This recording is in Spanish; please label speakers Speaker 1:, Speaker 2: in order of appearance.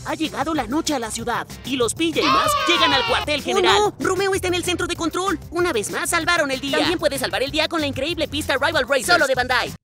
Speaker 1: Ha llegado la noche a la ciudad y los PJ Masks llegan al cuartel general.
Speaker 2: ¡Oh, no! ¡Romeo está en el centro de control! Una vez más salvaron el día.
Speaker 1: También puedes salvar el día con la increíble pista Rival Racer, solo de Bandai.